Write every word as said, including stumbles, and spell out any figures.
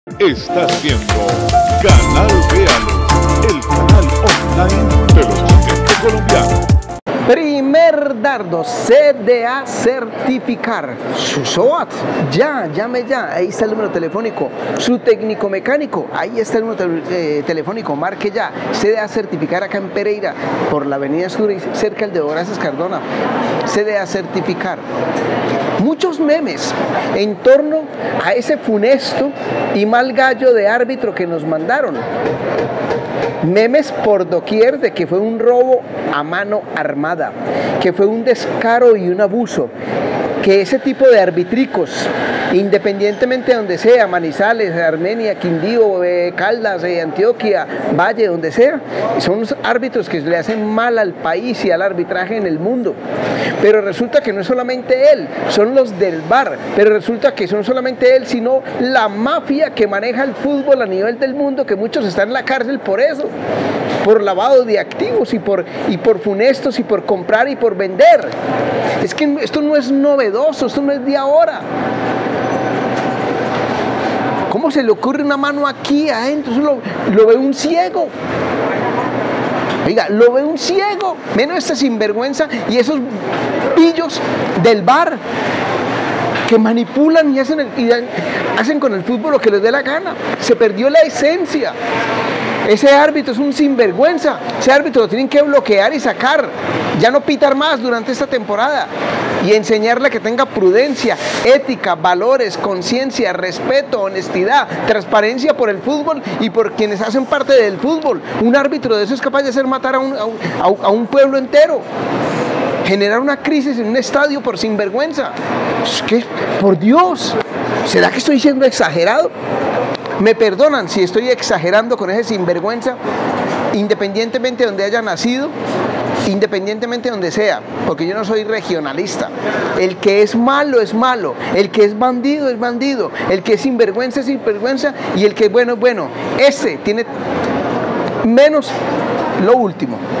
Estás viendo Canal Véalo, el canal online de los chiquetes colombianos. Primer dardo, C D A certificar. Su SOAT, ya, llame ya, ahí está el número telefónico. Su técnico mecánico, ahí está el número te eh, telefónico, marque ya. C D A certificar acá en Pereira, por la avenida Sur, cerca del de Horaces Cardona. C D A certificar. Muchos memes en torno a ese funesto y mal gallo de árbitro que nos mandaron. Memes por doquier de que fue un robo a mano armada, que fue un descaro y un abuso, que ese tipo de arbitricos, independientemente de donde sea, Manizales, Armenia, Quindío, eh, Caldas, eh, Antioquia, Valle, donde sea, son los árbitros que le hacen mal al país y al arbitraje en el mundo. Pero resulta que no es solamente él, son los del V A R, pero resulta que no solamente él, sino la mafia que maneja el fútbol a nivel del mundo, que muchos están en la cárcel por eso, por lavado de activos y por, y por funestos y por comprar y por vender. Es que esto no es novedoso, esto no es de ahora. ¿Cómo se le ocurre una mano aquí adentro? Eso lo, lo ve un ciego. Oiga, lo ve un ciego. Menos esta sinvergüenza y esos pillos del V A R que manipulan y hacen, el, y dan, hacen con el fútbol lo que les dé la gana. Se perdió la esencia. Ese árbitro es un sinvergüenza. Ese árbitro lo tienen que bloquear y sacar. Ya no pitar más durante esta temporada. Y enseñarle que tenga prudencia, ética, valores, conciencia, respeto, honestidad, transparencia por el fútbol y por quienes hacen parte del fútbol. Un árbitro de eso es capaz de hacer matar a un, a un, a un pueblo entero. Generar una crisis en un estadio por sinvergüenza. ¿Qué? Por Dios, ¿será que estoy siendo exagerado? Me perdonan si estoy exagerando con ese sinvergüenza, independientemente de donde haya nacido, independientemente de donde sea, porque yo no soy regionalista. El que es malo es malo, el que es bandido es bandido, el que es sinvergüenza es sinvergüenza y el que es bueno es bueno. Ese tiene menos lo último.